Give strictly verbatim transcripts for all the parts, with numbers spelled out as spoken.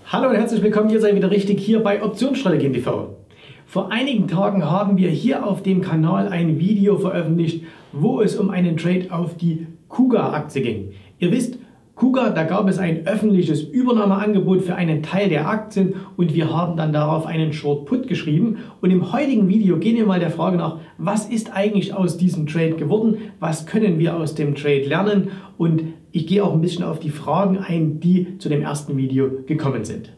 Hallo und herzlich willkommen, ihr seid wieder richtig hier bei Optionsstrategien T V. Vor einigen Tagen haben wir hier auf dem Kanal ein Video veröffentlicht, wo es um einen Trade auf die KUGA-Aktie ging. Ihr wisst, KUGA, da gab es ein öffentliches Übernahmeangebot für einen Teil der Aktien und wir haben dann darauf einen Short Put geschrieben. Und im heutigen Video gehen wir mal der Frage nach, was ist eigentlich aus diesem Trade geworden, was können wir aus dem Trade lernen, und ich gehe auch ein bisschen auf die Fragen ein, die zu dem ersten Video gekommen sind.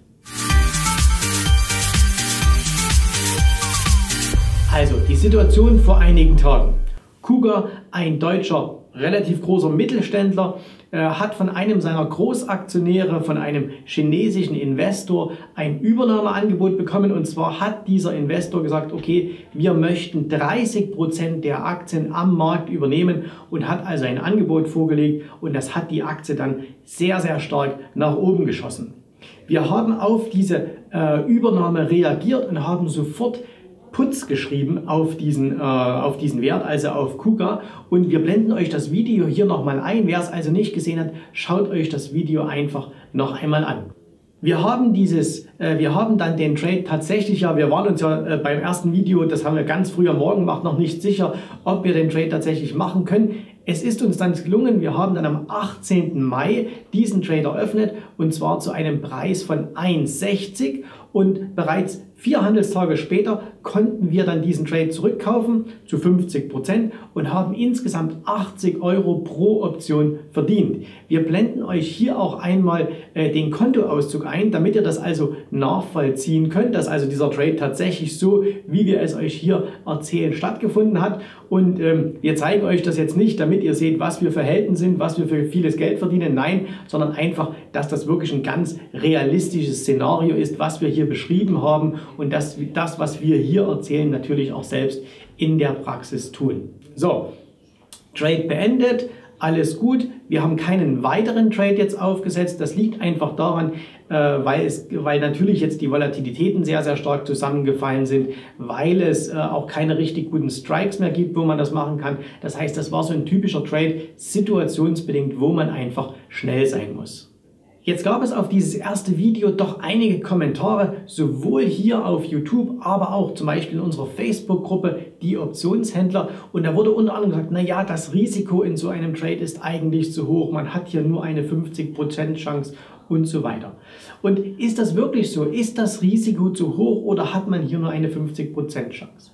Also die Situation vor einigen Tagen. KUGA, ein deutscher, relativ großer Mittelständler, äh, hat von einem seiner Großaktionäre, von einem chinesischen Investor, ein Übernahmeangebot bekommen. Und zwar hat dieser Investor gesagt, okay, wir möchten dreißig Prozent der Aktien am Markt übernehmen, und hat also ein Angebot vorgelegt, und das hat die Aktie dann sehr, sehr stark nach oben geschossen. Wir haben auf diese äh, Übernahme reagiert und haben sofort Puts geschrieben auf diesen, äh, auf diesen Wert, also auf KUGA, und wir blenden euch das Video hier nochmal ein. Wer es also nicht gesehen hat, schaut euch das Video einfach noch einmal an. Wir haben dieses, äh, wir haben dann den Trade tatsächlich, ja, wir waren uns ja äh, beim ersten Video, das haben wir ganz früh am Morgen gemacht, noch nicht sicher, ob wir den Trade tatsächlich machen können. Es ist uns dann gelungen, wir haben dann am achtzehnten Mai diesen Trade eröffnet, und zwar zu einem Preis von eins sechzig, und bereits vier Handelstage später konnten wir dann diesen Trade zurückkaufen zu fünfzig Prozent und haben insgesamt achtzig Euro pro Option verdient. Wir blenden euch hier auch einmal äh, den Kontoauszug ein, damit ihr das also nachvollziehen könnt, dass also dieser Trade tatsächlich so, wie wir es euch hier erzählen, stattgefunden hat. Und ähm, wir zeigen euch das jetzt nicht, damit ihr seht, was wir für Helden sind, was wir für vieles Geld verdienen, nein, sondern einfach, dass das wirklich ein ganz realistisches Szenario ist, was wir hier beschrieben haben, und dass das, was wir hier erzählen, natürlich auch selbst in der Praxis tun. So, Trade beendet, alles gut. Wir haben keinen weiteren Trade jetzt aufgesetzt. Das liegt einfach daran, äh, weil, es, weil natürlich jetzt die Volatilitäten sehr, sehr stark zusammengefallen sind, weil es äh, auch keine richtig guten Strikes mehr gibt, wo man das machen kann. Das heißt, das war so ein typischer Trade, situationsbedingt, wo man einfach schnell sein muss. Jetzt gab es auf dieses erste Video doch einige Kommentare, sowohl hier auf YouTube, aber auch zum Beispiel in unserer Facebook-Gruppe, die Optionshändler. Und da wurde unter anderem gesagt, naja, das Risiko in so einem Trade ist eigentlich zu hoch, man hat hier nur eine fünfzig Prozent Chance und so weiter. Und ist das wirklich so? Ist das Risiko zu hoch oder hat man hier nur eine fünfzig Prozent Chance?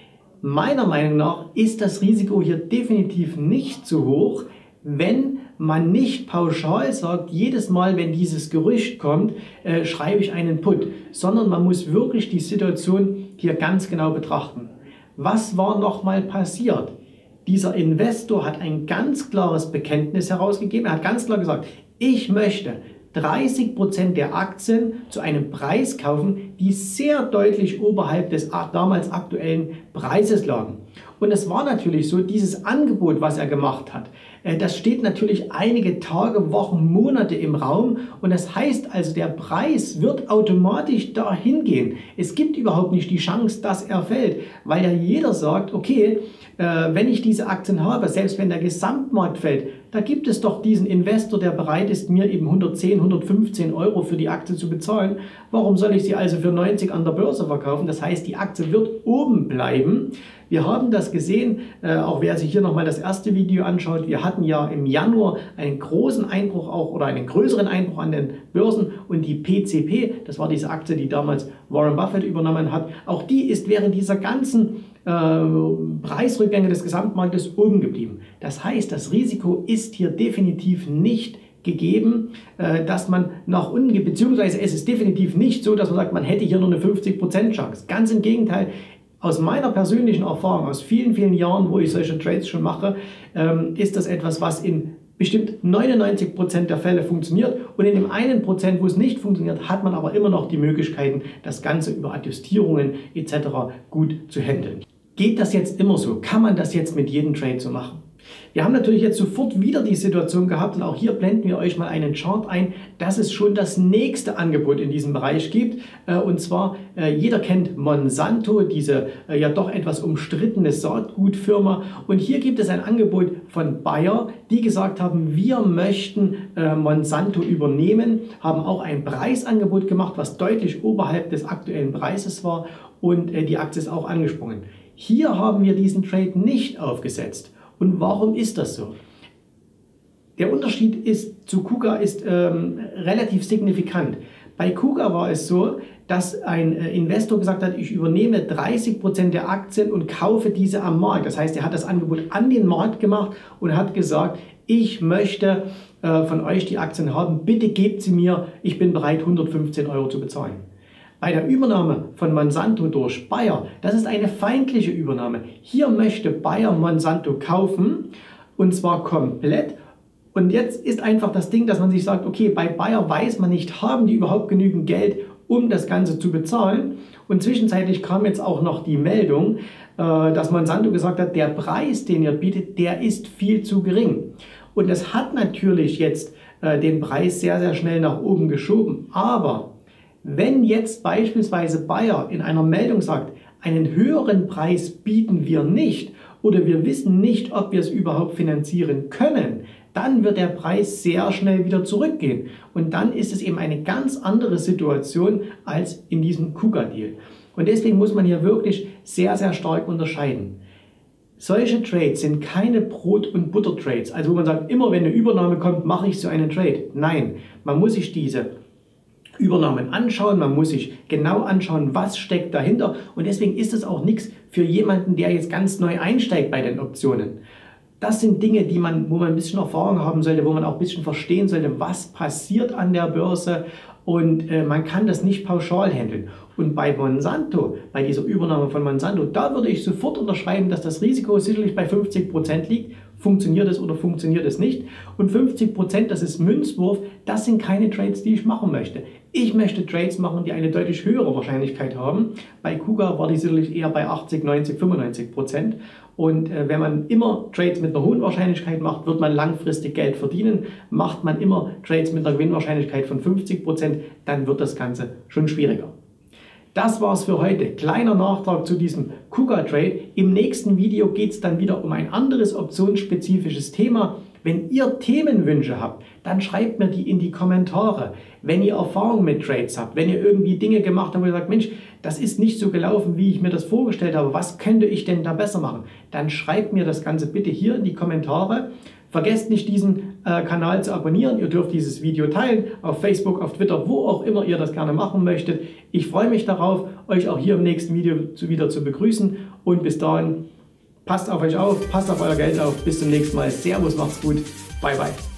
Meiner Meinung nach ist das Risiko hier definitiv nicht zu hoch, wenn man nicht pauschal sagt, jedes Mal, wenn dieses Gerücht kommt, äh, schreibe ich einen Put, sondern man muss wirklich die Situation hier ganz genau betrachten. Was war nochmal passiert? Dieser Investor hat ein ganz klares Bekenntnis herausgegeben. Er hat ganz klar gesagt, ich möchte dreißig Prozent der Aktien zu einem Preis kaufen, die sehr deutlich oberhalb des damals aktuellen Preises lagen. Und es war natürlich so, dieses Angebot, was er gemacht hat, das steht natürlich einige Tage, Wochen, Monate im Raum, und das heißt also, der Preis wird automatisch dahin gehen. Es gibt überhaupt nicht die Chance, dass er fällt, weil ja jeder sagt, okay, wenn ich diese Aktien habe, selbst wenn der Gesamtmarkt fällt, da gibt es doch diesen Investor, der bereit ist, mir eben hundertzehn, hundertfünfzehn Euro für die Aktie zu bezahlen. Warum soll ich sie also für neunzig an der Börse verkaufen? Das heißt, die Aktie wird oben bleiben. Wir haben das gesehen, äh, auch wer sich hier nochmal das erste Video anschaut. Wir hatten ja im Januar einen großen Einbruch auch oder einen größeren Einbruch an den Börsen, und die P C P, das war diese Aktie, die damals Warren Buffett übernommen hat, auch die ist während dieser ganzen äh, Preisrückgänge des Gesamtmarktes oben geblieben. Das heißt, das Risiko ist hier definitiv nicht gegeben, äh, dass man nach unten geht, beziehungsweise es ist definitiv nicht so, dass man sagt, man hätte hier nur eine fünfzig Prozent Chance. Ganz im Gegenteil. Aus meiner persönlichen Erfahrung, aus vielen, vielen Jahren, wo ich solche Trades schon mache, ähm, ist das etwas, was in bestimmt neunundneunzig Prozent der Fälle funktioniert, und in dem einen Prozent, wo es nicht funktioniert, hat man aber immer noch die Möglichkeiten, das Ganze über Adjustierungen et cetera gut zu handeln. Geht das jetzt immer so? Kann man das jetzt mit jedem Trade so machen? Wir haben natürlich jetzt sofort wieder die Situation gehabt und auch hier blenden wir euch mal einen Chart ein, dass es schon das nächste Angebot in diesem Bereich gibt. Und zwar, jeder kennt Monsanto, diese ja doch etwas umstrittene Saatgutfirma. Und hier gibt es ein Angebot von Bayer, die gesagt haben, wir möchten Monsanto übernehmen, haben auch ein Preisangebot gemacht, was deutlich oberhalb des aktuellen Preises war und die Aktie ist auch angesprungen. Hier haben wir diesen Trade nicht aufgesetzt. Und warum ist das so? Der Unterschied ist, zu KUKA ist ähm, relativ signifikant. Bei KUKA war es so, dass ein äh, Investor gesagt hat, ich übernehme dreißig Prozent der Aktien und kaufe diese am Markt. Das heißt, er hat das Angebot an den Markt gemacht und hat gesagt, ich möchte äh, von euch die Aktien haben, bitte gebt sie mir, ich bin bereit, hundertfünfzehn Euro zu bezahlen. Bei der Übernahme von Monsanto durch Bayer, das ist eine feindliche Übernahme. Hier möchte Bayer Monsanto kaufen und zwar komplett. Und jetzt ist einfach das Ding, dass man sich sagt, okay, bei Bayer weiß man nicht, haben die überhaupt genügend Geld, um das Ganze zu bezahlen. Und zwischenzeitlich kam jetzt auch noch die Meldung, dass Monsanto gesagt hat, der Preis, den ihr bietet, der ist viel zu gering. Und das hat natürlich jetzt den Preis sehr, sehr schnell nach oben geschoben. Aber wenn jetzt beispielsweise Bayer in einer Meldung sagt, einen höheren Preis bieten wir nicht oder wir wissen nicht, ob wir es überhaupt finanzieren können, dann wird der Preis sehr schnell wieder zurückgehen. Und dann ist es eben eine ganz andere Situation als in diesem KUKA-Deal. Und deswegen muss man hier wirklich sehr, sehr stark unterscheiden. Solche Trades sind keine Brot- und Butter-Trades, also wo man sagt, immer wenn eine Übernahme kommt, mache ich so einen Trade. Nein, man muss sich diese Übernahmen anschauen, man muss sich genau anschauen, was steckt dahinter und deswegen ist es auch nichts für jemanden, der jetzt ganz neu einsteigt bei den Optionen. Das sind Dinge, die man, wo man ein bisschen Erfahrung haben sollte, wo man auch ein bisschen verstehen sollte, was passiert an der Börse und äh, man kann das nicht pauschal handeln. Und bei Monsanto, bei dieser Übernahme von Monsanto, da würde ich sofort unterschreiben, dass das Risiko sicherlich bei fünfzig Prozent liegt. Funktioniert es oder funktioniert es nicht? Und fünfzig Prozent, das ist Münzwurf, das sind keine Trades, die ich machen möchte. Ich möchte Trades machen, die eine deutlich höhere Wahrscheinlichkeit haben. Bei KUKA war die sicherlich eher bei achtzig, neunzig, fünfundneunzig Prozent. Und äh, wenn man immer Trades mit einer hohen Wahrscheinlichkeit macht, wird man langfristig Geld verdienen. Macht man immer Trades mit einer Gewinnwahrscheinlichkeit von fünfzig Prozent, dann wird das Ganze schon schwieriger. Das war's für heute. Kleiner Nachtrag zu diesem KUKA-Trade. Im nächsten Video geht es dann wieder um ein anderes optionsspezifisches Thema. Wenn ihr Themenwünsche habt, dann schreibt mir die in die Kommentare. Wenn ihr Erfahrung mit Trades habt, wenn ihr irgendwie Dinge gemacht habt, wo ihr sagt, Mensch, das ist nicht so gelaufen, wie ich mir das vorgestellt habe, was könnte ich denn da besser machen? Dann schreibt mir das Ganze bitte hier in die Kommentare. Vergesst nicht, diesen äh, Kanal zu abonnieren. Ihr dürft dieses Video teilen, auf Facebook, auf Twitter, wo auch immer ihr das gerne machen möchtet. Ich freue mich darauf, euch auch hier im nächsten Video zu, wieder zu begrüßen. Und bis dahin, passt auf euch auf, passt auf euer Geld auf. Bis zum nächsten Mal. Servus, macht's gut. Bye, bye.